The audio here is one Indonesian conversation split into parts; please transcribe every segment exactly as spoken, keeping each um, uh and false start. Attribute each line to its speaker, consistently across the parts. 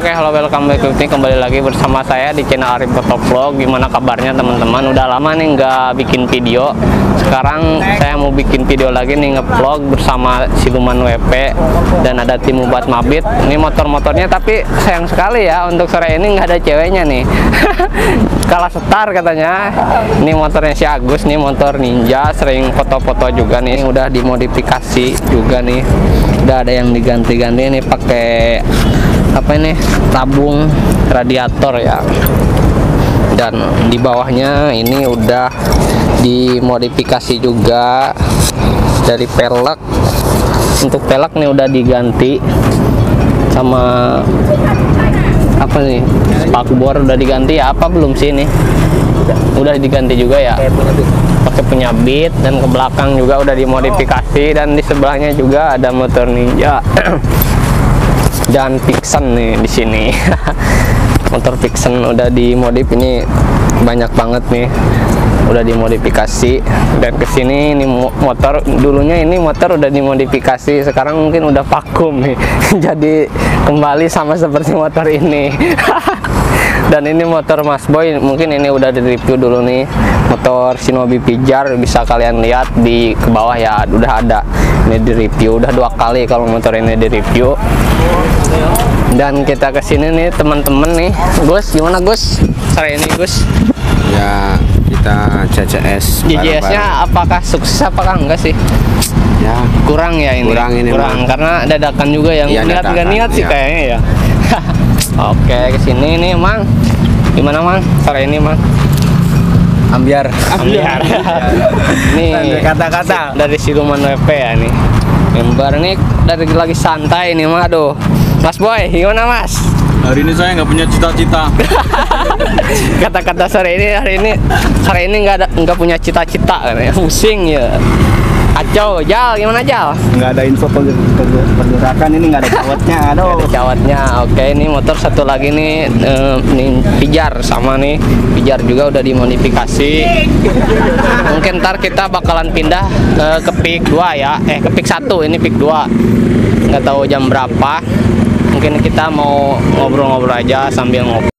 Speaker 1: Oke, halo, welcome back to me. Kembali lagi bersama saya di channel Arif Motovlog. Gimana kabarnya teman-teman? Udah lama nih nggak bikin video. Sekarang saya mau bikin video lagi nih, nge-vlog bersama Siluman W P dan ada tim Ubat Mabit. Ini motor-motornya, tapi sayang sekali ya untuk sore ini nggak ada ceweknya nih. Kalah setar katanya. Ini motornya si Agus nih, motor Ninja, sering foto-foto juga nih. Udah dimodifikasi juga nih. Udah ada yang diganti-ganti nih pakai apa ini, tabung radiator ya, dan di bawahnya ini udah dimodifikasi juga dari pelek. Untuk pelek nih udah diganti sama apa nih, spakbor udah diganti ya, apa belum sih ini? Udah diganti juga ya, pakai penyabit, dan ke belakang juga udah dimodifikasi, dan di sebelahnya juga ada motor Ninja dan Vixen nih di sini. Motor Vixen udah dimodif, ini banyak banget nih, udah dimodifikasi. Dan kesini ini motor dulunya, ini motor udah dimodifikasi, sekarang mungkin udah vakum nih. Jadi kembali sama seperti motor ini. Dan ini motor Mas Boy, mungkin ini udah di review dulu nih, motor Shinobi Pijar, bisa kalian lihat di ke bawah ya, udah ada ini di review, udah dua kali kalau motor ini di review. Dan kita kesini nih teman-teman nih, Gus, gimana Gus sore ini Gus?
Speaker 2: Ya, kita J J S.
Speaker 1: J J S-nya apakah sukses apakah enggak sih?
Speaker 2: Ya,
Speaker 1: kurang ya ini.
Speaker 2: Kurang ini.
Speaker 1: Kurang karena dadakan juga yang
Speaker 2: ya,
Speaker 1: niat nggak niat sih
Speaker 2: ya.
Speaker 1: kayaknya ya. Oke, kesini nih Mang. Gimana Mang sore ini Mang?
Speaker 2: Ambiar.
Speaker 1: Ambiar. Nih
Speaker 2: kata-kata
Speaker 1: dari Siluman W P ya nih. Member nih dari lagi santai nih mah, aduh. Mas Boy, gimana Mas?
Speaker 3: Hari ini saya nggak punya cita-cita.
Speaker 1: Kata-kata sore ini, hari ini sore ini nggak ada, nggak punya cita-cita kan ya, pusing ya. Kacau. Jal, gimana Jal?
Speaker 2: Nggak ada info pergerakan, ini nggak ada cawatnya. Aduh.
Speaker 1: Nggak ada cawatnya. Oke, ini motor satu lagi nih, eh, nih Pijar sama nih Pijar juga udah dimodifikasi. Mungkin ntar kita bakalan pindah eh, ke Pik dua ya, eh ke Pik satu, ini Pik dua. Nggak tahu jam berapa. Mungkin kita mau ngobrol-ngobrol aja sambil ngobrol.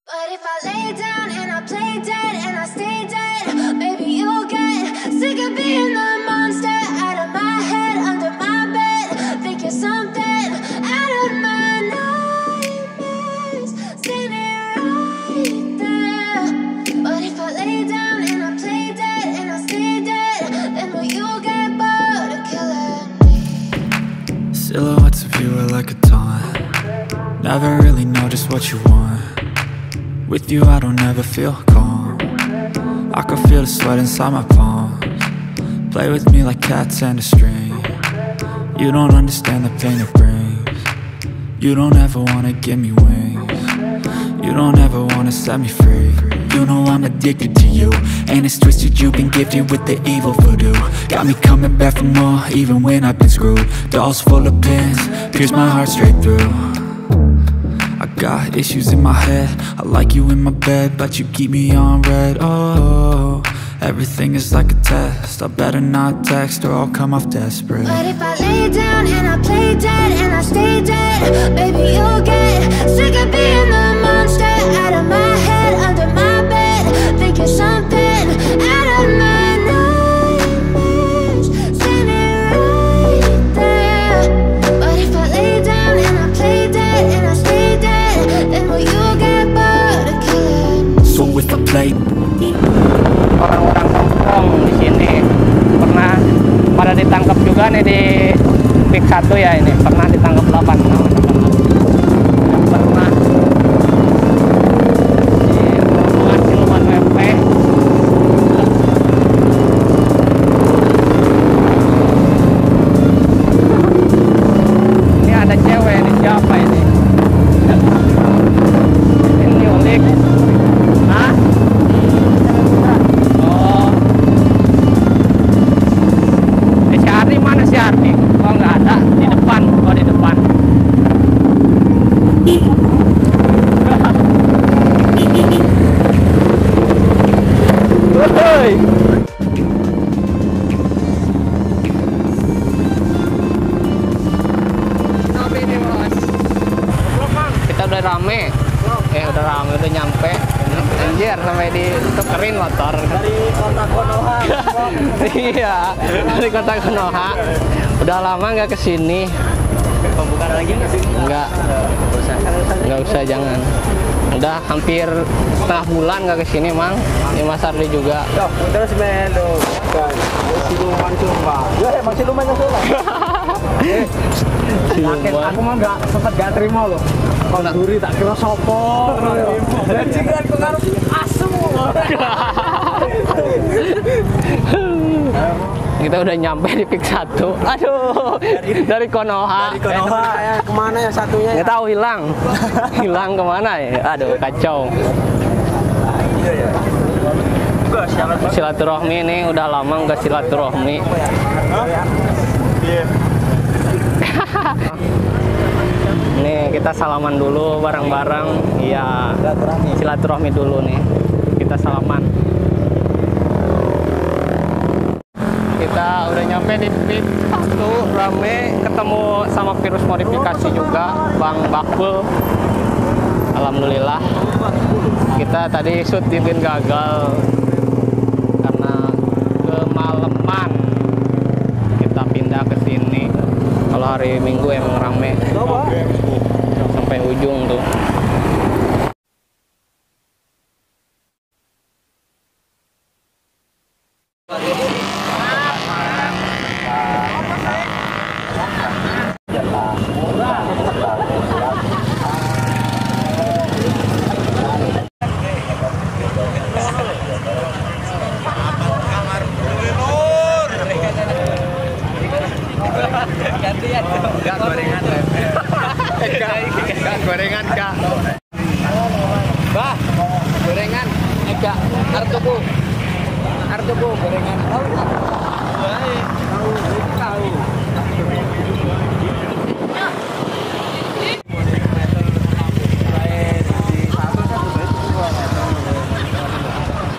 Speaker 4: Silhouettes of you are like a taunt. Never really know just what you want. With you I don't ever feel calm. I can feel the sweat inside my palms. Play with me like cats and a string. You don't understand the pain it brings. You don't ever wanna give me wings. You don't ever wanna set me free. You know I'm addicted to you, and it's twisted, you've been gifted with the evil voodoo. Got me coming back for more, even when I've been screwed. Dolls full of pins, pierce my heart straight through. I got issues in my head, I like you in my bed, but you keep me on red. Oh, everything is like a test, I better not text or I'll come off desperate.
Speaker 5: But if I lay down and I play dead and I stay dead, baby you'll get sick of being the monster out of my head, under my bed, thinking something out of my nightmares, standing right there. But if I lay down and I play dead and I stay dead, then will you get bored of killing?
Speaker 4: So if I play
Speaker 1: Orang-orang nongkrong di sini pernah pada ditangkap juga nih di Pik satu ya, ini pernah ditangkap delapan orang. Pernah di rombongan Siluman W P. Ini ada cewek, ini siapa ini? Ini unik. Hah? Oh. Eh, si Ardi mana si Ardi? Oh nggak ada, di depan. Oh di depan. rame. Eh udah rame, udah nyampe. Anjir, sampai ditukerin motor.
Speaker 2: Dari kota Konoha.
Speaker 1: Iya, dari kota Konoha. Udah lama nggak kesini.
Speaker 2: Pembukaan lagi nggak sih?
Speaker 1: Enggak, nggak usah, jangan. Udah hampir setengah bulan nggak kesini, Mang. Di Mas Ardi juga.
Speaker 2: Dok, terus melo. Kan, siluman coba. Ya, emang siluman yang salah. Yakin aku mah nggak sempat nggak terima loh. Kalau duri tak kira sopo. Dan jika aku ngarep asem.
Speaker 1: Kita udah nyampe di Pik satu. Aduh, dari Konoha.
Speaker 2: Dari Konoha ya, kemana ya satunya?
Speaker 1: Nggak tahu, hilang. Hilang kemana ya? Aduh, kacau.
Speaker 2: Iya ya.
Speaker 1: Silaturahmi ini udah lama nggak silaturahmi. Nih kita salaman dulu bareng-bareng. Iya, silaturahmi dulu nih. Kita salaman. Kita udah nyampe di Pik satu, rame, ketemu sama virus modifikasi juga, Bang Bakul. Alhamdulillah. Kita tadi shoot di Bin gagal karena kemalaman. Kita pindah ke sini. Kalau hari Minggu emang rame sampai ujung tuh. Gorengan kak, bah, gorengan, eka, artuku, artuku gorengan. Tahu, tahu,